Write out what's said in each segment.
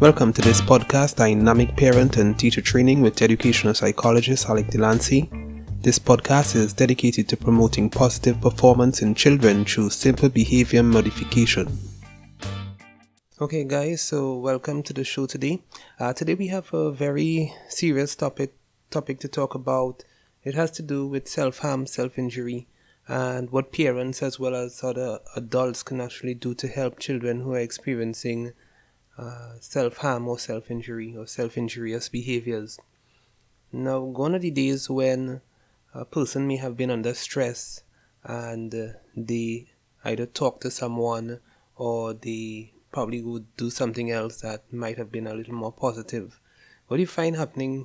Welcome to this podcast, Dynamic Parent and Teacher Training with educational psychologist Alec Delancey. This podcast is dedicated to promoting positive performance in children through simple behavior modification. Okay guys, so welcome to the show today. Today we have a very serious topic to talk about. It has to do with self-harm, self-injury, and what parents as well as other adults can actually do to help children who are experiencing self-harm or self-injury or self-injurious behaviors. Now, gone are the days when a person may have been under stress and they either talk to someone or they probably would do something else that might have been a little more positive. What you find happening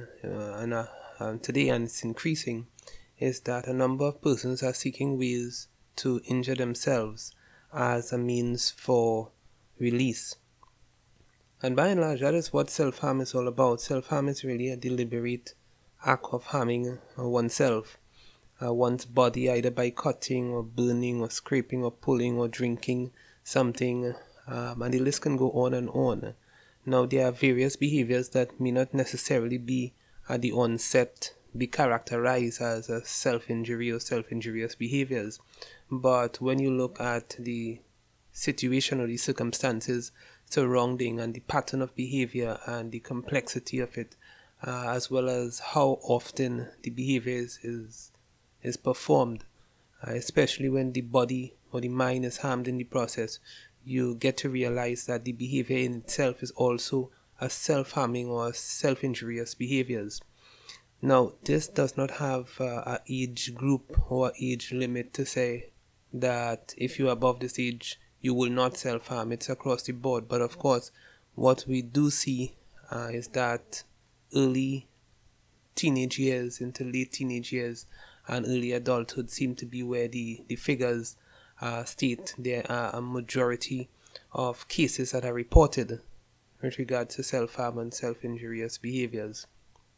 today, and it's increasing, is that a number of persons are seeking ways to injure themselves as a means for release. And by and large, that is what self-harm is all about. Self-harm is really a deliberate act of harming oneself, one's body, either by cutting or burning or scraping or pulling or drinking something, and the list can go on and on. Now, there are various behaviors that may not necessarily be at the onset be characterized as a self-injury or self-injurious behaviors. But when you look at the situation or the circumstances surrounding and the pattern of behavior and the complexity of it, as well as how often the behavior is performed, especially when the body or the mind is harmed in the process, you get to realize that the behavior in itself is also a self-harming or self-injurious behaviors. Now, this does not have an age group or age limit to say that if you're above this age, you will not self-harm. It's across the board. But of course, what we do see is that early teenage years into late teenage years and early adulthood seem to be where the figures state there are a majority of cases that are reported with regard to self-harm and self-injurious behaviors.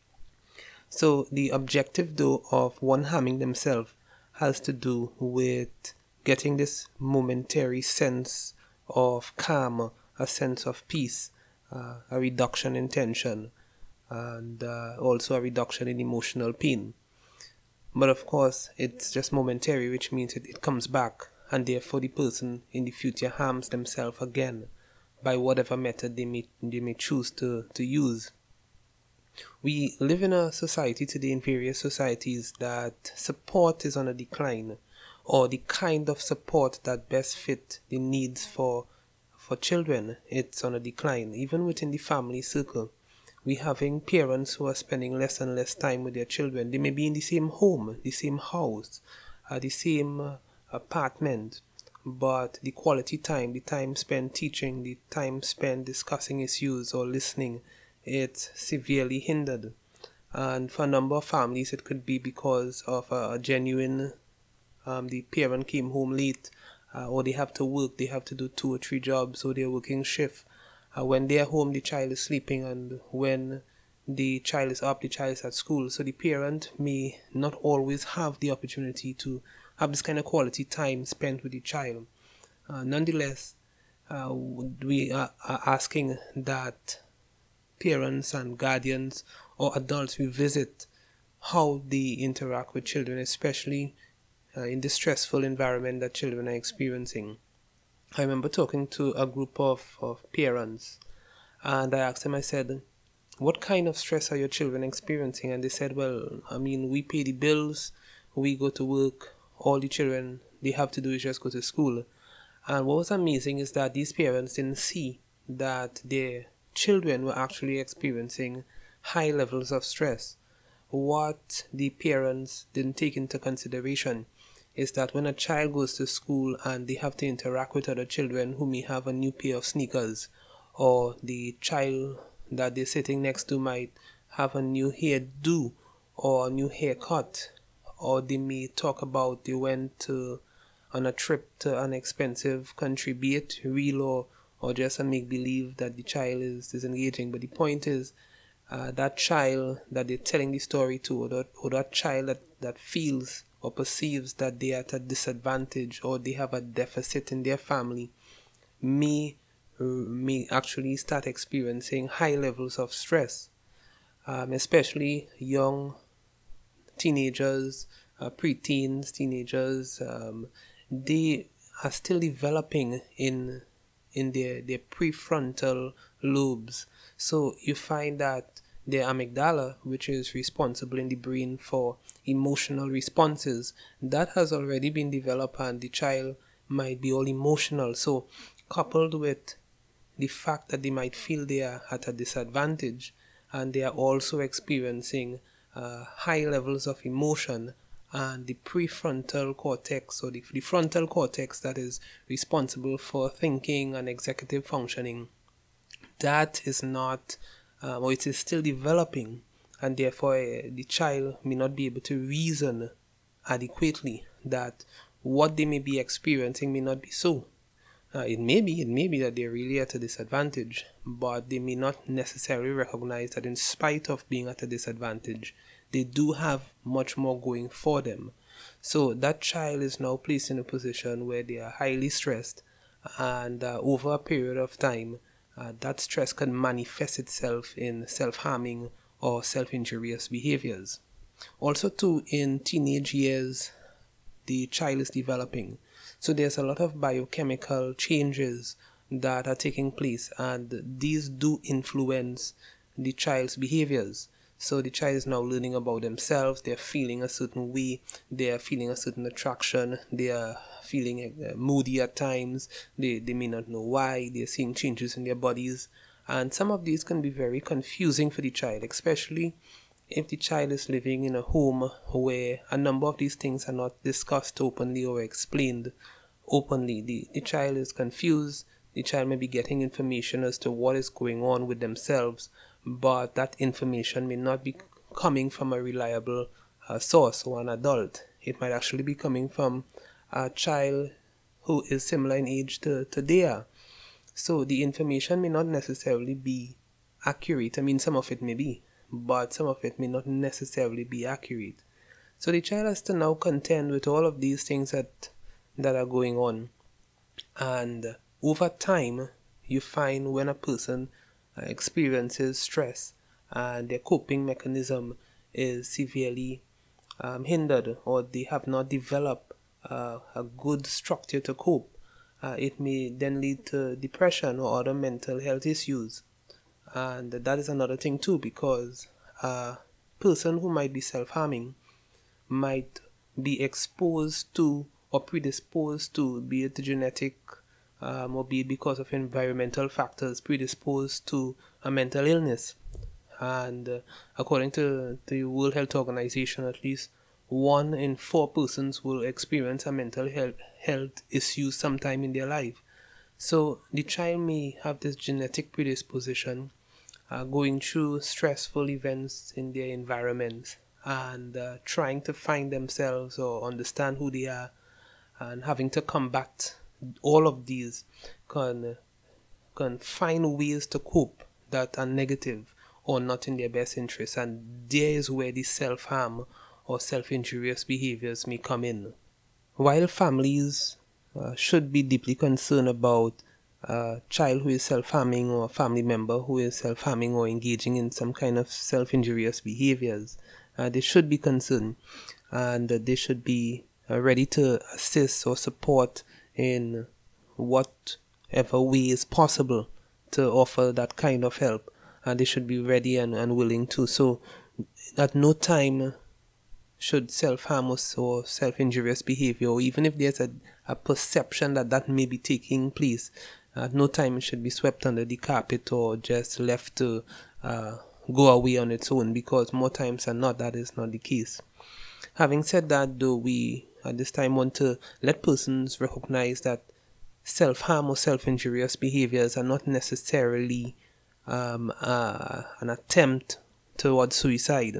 So the objective, though, of one harming themselves has to do with getting this momentary sense of calm, a sense of peace, a reduction in tension, and also a reduction in emotional pain. But of course, it's just momentary, which means it comes back, and therefore the person in the future harms themselves again by whatever method they may choose to use. We live in a society today, in various societies, that support is on a decline, or the kind of support that best fit the needs for children, it's on a decline. Even within the family circle, we having parents who are spending less and less time with their children. They may be in the same home, the same house, the same apartment, but the quality time, the time spent teaching, the time spent discussing issues or listening, it's severely hindered. And for a number of families, it could be because of a genuine the parent came home late, or they have to work, they have to do 2 or 3 jobs, or they're working shift. When they're home, the child is sleeping, and when the child is up, the child is at school. So the parent may not always have the opportunity to have this kind of quality time spent with the child. Nonetheless, we are asking that parents and guardians or adults revisit how they interact with children, especially in the stressful environment that children are experiencing. I remember talking to a group of parents, and I asked them, I said, what kind of stress are your children experiencing? And they said, well, we pay the bills, we go to work, all the children, they have to do is just go to school. And what was amazing is that these parents didn't see that their children were actually experiencing high levels of stress. What the parents didn't take into consideration is that when a child goes to school and they have to interact with other children who may have a new pair of sneakers, or the child that they're sitting next to might have a new hairdo or a new haircut, or they may talk about they went on a trip to an expensive country, be it real or just a make-believe that the child is engaging. But the point is, that child that they're telling the story to, or that child that feels or perceives that they are at a disadvantage or they have a deficit in their family, may may actually start experiencing high levels of stress, especially young teenagers, preteens, teenagers. They are still developing in their prefrontal lobes. So you find that the amygdala, which is responsible in the brain for emotional responses, that has already been developed, and the child might be all emotional. So coupled with the fact that they might feel they are at a disadvantage, and they are also experiencing high levels of emotion, and the prefrontal cortex, or the frontal cortex that is responsible for thinking and executive functioning, that is not, or it is still developing, and therefore the child may not be able to reason adequately, that what they may be experiencing may not be so. It may be that they're really at a disadvantage, but they may not necessarily recognize that in spite of being at a disadvantage, they do have much more going for them. So that child is now placed in a position where they are highly stressed, and over a period of time, that stress can manifest itself in self-harming or self-injurious behaviors. Also too, in teenage years, the child is developing. So there's a lot of biochemical changes that are taking place, and these do influence the child's behaviors. So the child is now learning about themselves, they're feeling a certain way, they're feeling a certain attraction, they are feeling moody at times, they may not know why, they're seeing changes in their bodies, and some of these can be very confusing for the child, especially if the child is living in a home where a number of these things are not discussed openly or explained openly. The child is confused, the child may be getting information as to what is going on with themselves, but that information may not be coming from a reliable source or an adult. It might actually be coming from a child who is similar in age to their. So the information may not necessarily be accurate. I mean, some of it may be, but some of it may not necessarily be accurate. So the child has to now contend with all of these things that are going on. And over time, you find when a person experiences stress and their coping mechanism is severely hindered, or they have not developed a good structure to cope, it may then lead to depression or other mental health issues. And that is another thing too, because a person who might be self-harming might be exposed to or predisposed to, be it genetic or be it because of environmental factors, predisposed to a mental illness. And according to the World Health Organization, at least 1 in 4 persons will experience a mental health issue sometime in their life. So the child may have this genetic predisposition, going through stressful events in their environment, and trying to find themselves or understand who they are, and having to combat all of these can find ways to cope that are negative or not in their best interest, and there is where the self-harm or self-injurious behaviors may come in. While families should be deeply concerned about a child who is self-harming, or a family member who is self-harming or engaging in some kind of self-injurious behaviors, they should be concerned, and they should be ready to assist or support in whatever way is possible to offer that kind of help, and they should be ready and willing to. So at no time should self-harm or self-injurious behavior, or even if there's a perception that may be taking place, at no time it should be swept under the carpet or just left to go away on its own, because more times than not, that is not the case. Having said that, though, we at this time want to let persons recognize that self-harm or self-injurious behaviors are not necessarily an attempt towards suicide.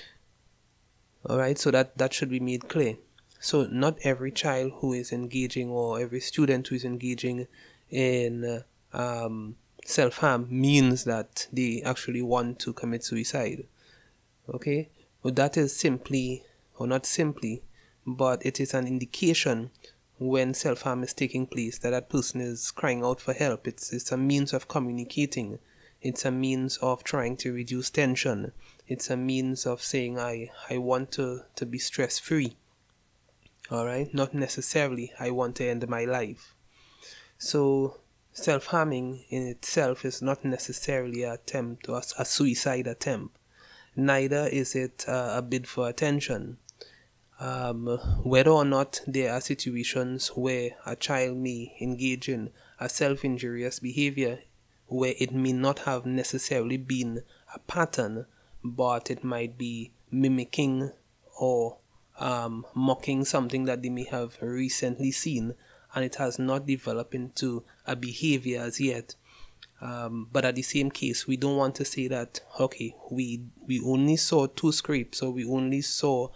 Alright, so that should be made clear. So not every child who is engaging, or every student who is engaging in self-harm means that they actually want to commit suicide. Okay, well, that is simply, or not simply, but it is an indication when self-harm is taking place, that person is crying out for help. It's a means of communicating. It's a means of trying to reduce tension. It's a means of saying, I want to be stress-free. Alright? Not necessarily, I want to end my life. So, self-harming in itself is not necessarily an attempt or a suicide attempt. Neither is it a bid for attention. Whether or not there are situations where a child may engage in a self-injurious behavior, where it may not have necessarily been a pattern, but it might be mimicking or mocking something that they may have recently seen, and it has not developed into a behavior as yet. But at the same case, we don't want to say that, okay, we only saw 2 scrapes, or we only saw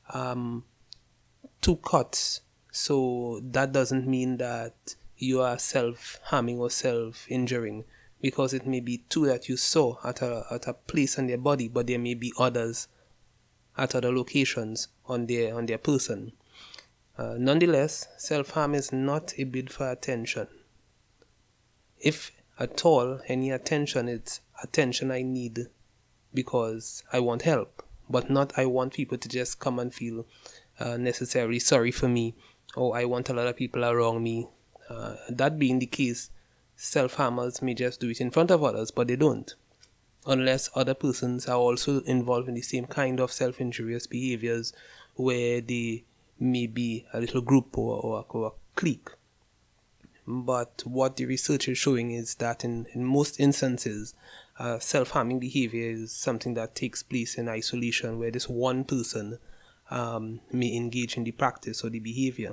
2 cuts, so that doesn't mean that you are self-harming or self-injuring, because it may be 2 that you saw at a place on their body, but there may be others at other locations on their person. Nonetheless, self-harm is not a bid for attention. If at all any attention, it's attention I need because I want help, but not I want people to just come and feel necessarily sorry for me, or I want a lot of people around me. That being the case, self-harmers may just do it in front of others, but they don't, unless other persons are also involved in the same kind of self-injurious behaviors, where they may be a little group or a clique. But what the research is showing is that in most instances, self-harming behavior is something that takes place in isolation, where this one person may engage in the practice or the behavior.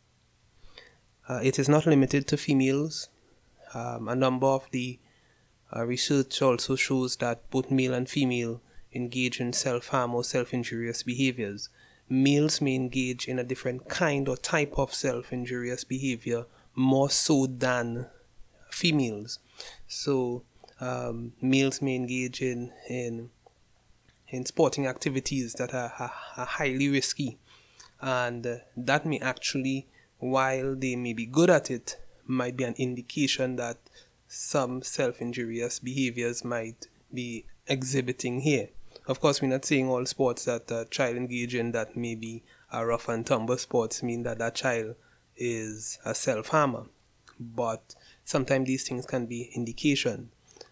It is not limited to females. A number of the research also shows that both male and female engage in self-harm or self-injurious behaviors. Males may engage in a different kind or type of self-injurious behavior more so than females. So males may engage in sporting activities that are highly risky, and that may actually, while they may be good at it, might be an indication that some self-injurious behaviors might be exhibiting here. Of course, we're not saying all sports that a child engage in that may be a rough and tumble sports mean that child is a self-harmer, but sometimes these things can be indication.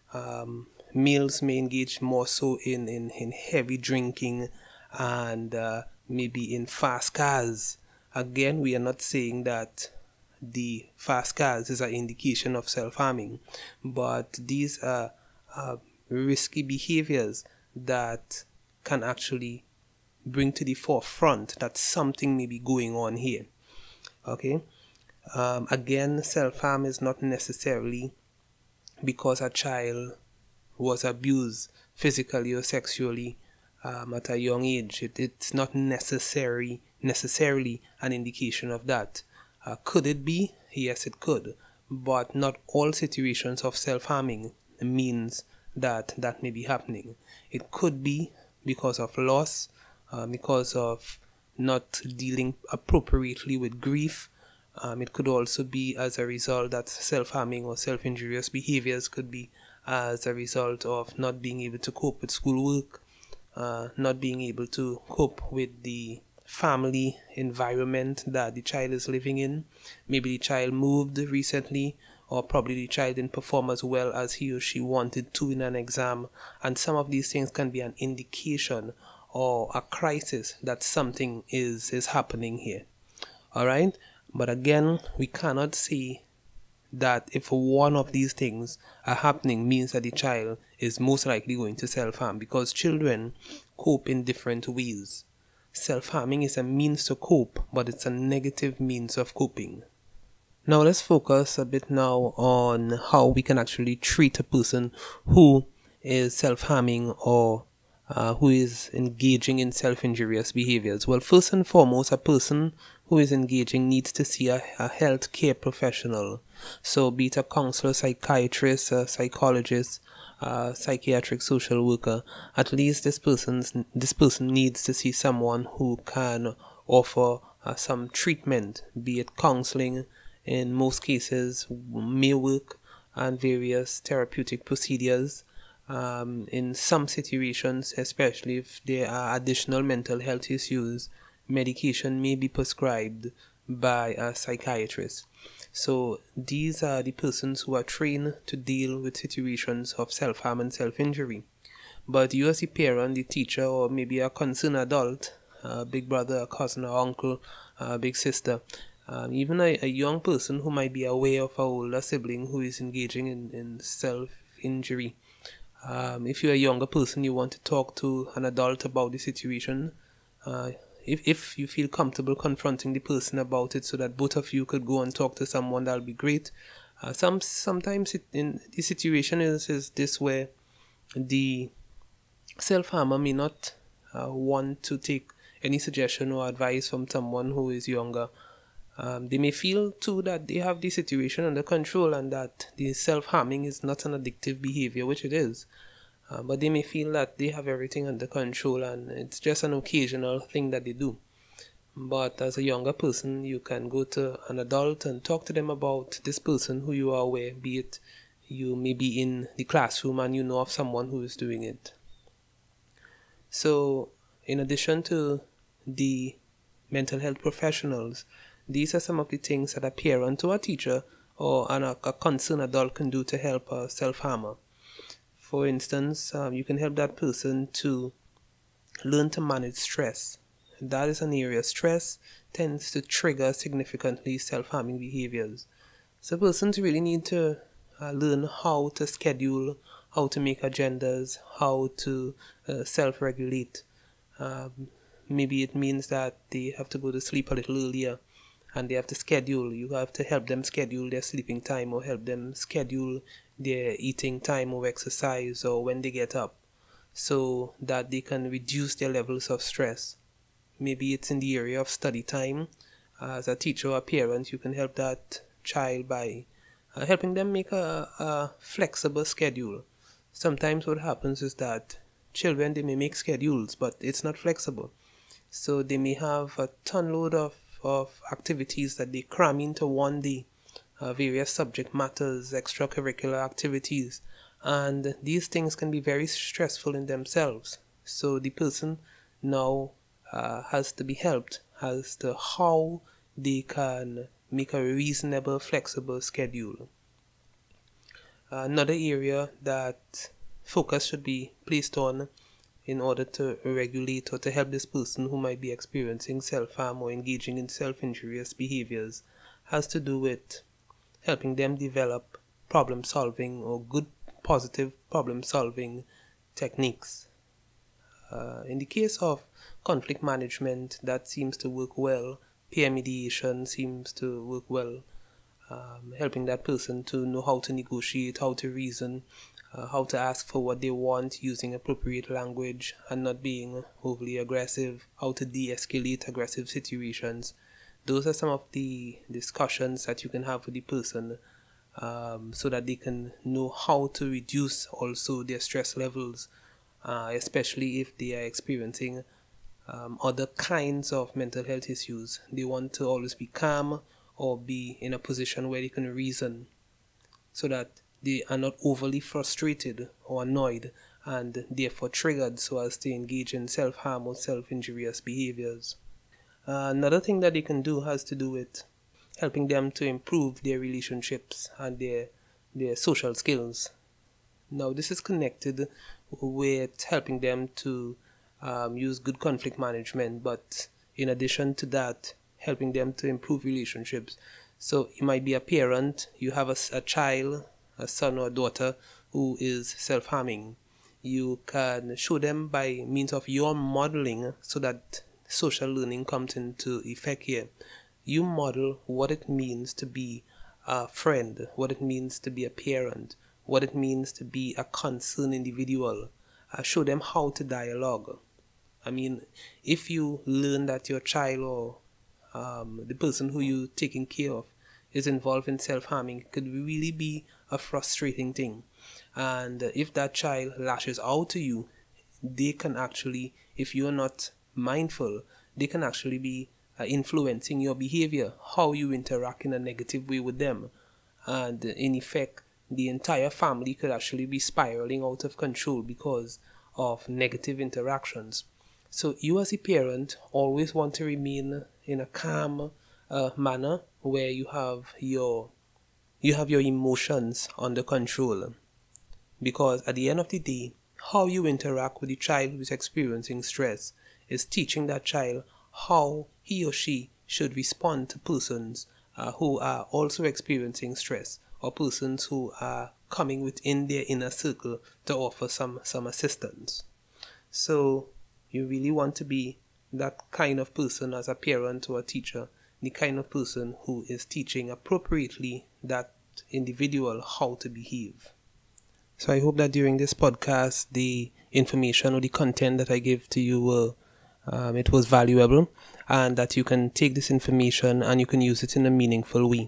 Males may engage more so in heavy drinking and maybe in fast cars. Again, we are not saying that the fast cars is an indication of self-harming, but these are risky behaviors that can actually bring to the forefront that something may be going on here. Okay. Again, self-harm is not necessarily because a child was abused physically or sexually at a young age. It's not necessarily an indication of that. Could it be? Yes, it could. But not all situations of self-harming means that may be happening. It could be because of loss, because of not dealing appropriately with grief. It could also be as a result that self-harming or self-injurious behaviors could be as a result of not being able to cope with schoolwork, not being able to cope with the family environment that the child is living in. Maybe the child moved recently, or probably the child didn't perform as well as he or she wanted to in an exam, and some of these things can be an indication or a crisis that something is happening here. Alright? But again, we cannot say that if one of these things are happening means that the child is most likely going to self-harm, because children cope in different ways. Self-harming is a means to cope, but it's a negative means of coping. Now let's focus a bit now on how we can actually treat a person who is self-harming or who is engaging in self-injurious behaviors. Well, first and foremost, a person who is engaging needs to see a health care professional. So be it a counselor, psychiatrist, a psychologist, psychiatric social worker. At least this person needs to see someone who can offer some treatment, be it counseling, in most cases may work, and various therapeutic procedures. In some situations, especially if there are additional mental health issues, medication may be prescribed by a psychiatrist. So these are the persons who are trained to deal with situations of self-harm and self-injury. But you as a parent, the teacher, or maybe a concerned adult, a big brother, a cousin, or uncle, a big sister, even a young person who might be aware of an older sibling who is engaging in self-injury. If you're a younger person, you want to talk to an adult about the situation. If you feel comfortable confronting the person about it so that both of you could go and talk to someone, that'll be great. Sometimes in the situation is this where the self-harmer may not want to take any suggestion or advice from someone who is younger. They may feel too that they have the situation under control and that the self-harming is not an addictive behavior, which it is. But they may feel that they have everything under control and it's just an occasional thing that they do. But as a younger person, you can go to an adult and talk to them about this person who you are aware, be it you may be in the classroom and you know of someone who is doing it. So, in addition to the mental health professionals, these are some of the things that a parent or a teacher or a concerned adult can do to help a self-harmer. For instance, you can help that person to learn to manage stress. That is an area. Stress tends to trigger significantly self-harming behaviors. So persons really need to learn how to schedule, how to make agendas, how to self-regulate. Maybe it means that they have to go to sleep a little earlier and they have to schedule. You have to help them schedule their sleeping time or help them schedule their eating time or exercise or when they get up so that they can reduce their levels of stress. Maybe it's in the area of study time. As a teacher or a parent, you can help that child by helping them make a flexible schedule. Sometimes what happens is that children, they may make schedules, but it's not flexible. So they may have a ton load of activities that they cram into one day, various subject matters, extracurricular activities, and these things can be very stressful in themselves. So the person now has to be helped as to how they can make a reasonable, flexible schedule. Another area that focus should be placed on in order to regulate or to help this person who might be experiencing self-harm or engaging in self-injurious behaviors has to do with helping them develop problem-solving or good, positive problem-solving techniques. In the case of conflict management, that seems to work well. Peer mediation seems to work well, helping that person to know how to negotiate, how to reason, how to ask for what they want using appropriate language and not being overly aggressive, how to de-escalate aggressive situations. Those are some of the discussions that you can have with the person so that they can know how to reduce also their stress levels, especially if they are experiencing other kinds of mental health issues. They want to always be calm or be in a position where they can reason so that they are not overly frustrated or annoyed and therefore triggered so as to engage in self-harm or self-injurious behaviors. Another thing that they can do has to do with helping them to improve their relationships and their social skills. Now, this is connected with helping them to use good conflict management, but in addition to that, helping them to improve relationships. So you might be a parent, you have a child, a son or a daughter who is self-harming. You can show them by means of your modeling so that social learning comes into effect here. You model what it means to be a friend, what it means to be a parent, what it means to be a concerned individual. Show them how to dialogue. I mean, if you learn that your child or the person who you're taking care of is involved in self-harming, it could really be a frustrating thing. And if that child lashes out to you, they can actually, if you're not mindful, they can actually be influencing your behavior, how you interact in a negative way with them. And in effect, the entire family could actually be spiraling out of control because of negative interactions. So you as a parent always want to remain in a calm manner where you have your emotions under control. Because at the end of the day, how you interact with the child who is experiencing stress is teaching that child how he or she should respond to persons who are also experiencing stress, or persons who are coming within their inner circle to offer some assistance. So you really want to be that kind of person as a parent or a teacher, the kind of person who is teaching appropriately that individual how to behave. So I hope that during this podcast, the information or the content that I give to you it was valuable, and that you can take this information and you can use it in a meaningful way.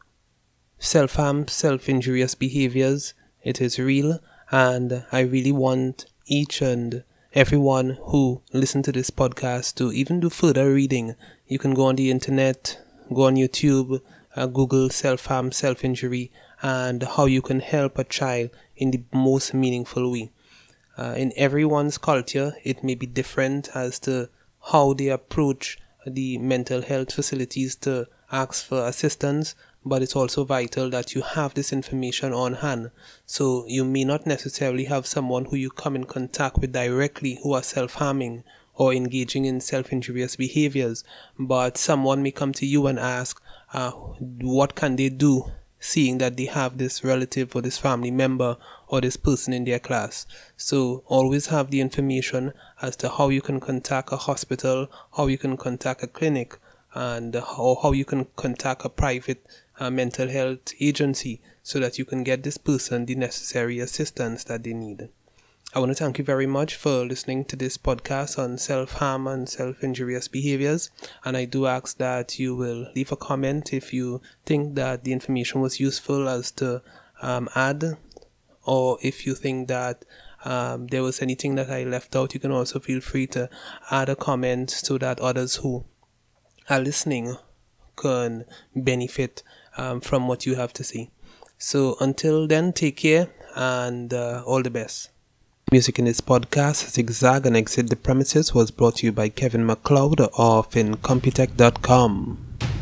Self-harm, self-injurious behaviors, it is real, and I really want each and everyone who listen to this podcast to even do further reading. You can go on the internet, go on YouTube, Google self-harm, self-injury, and how you can help a child in the most meaningful way. In everyone's culture, it may be different as to how they approach the mental health facilities to ask for assistance, but it's also vital that you have this information on hand. So you may not necessarily have someone who you come in contact with directly who are self-harming or engaging in self-injurious behaviors, but someone may come to you and ask what can they do, seeing that they have this relative or this family member or this person in their class. So always have the information as to how you can contact a hospital, how you can contact a clinic, and how you can contact a private mental health agency so that you can get this person the necessary assistance that they need. I want to thank you very much for listening to this podcast on self-harm and self-injurious behaviors, and I do ask that you will leave a comment if you think that the information was useful as to add, or if you think that there was anything that I left out. You can also feel free to add a comment so that others who are listening can benefit from what you have to say. So until then, take care and all the best. Music in this podcast, Zigzag and Exit the Premises, was brought to you by Kevin MacLeod of incompetech.com.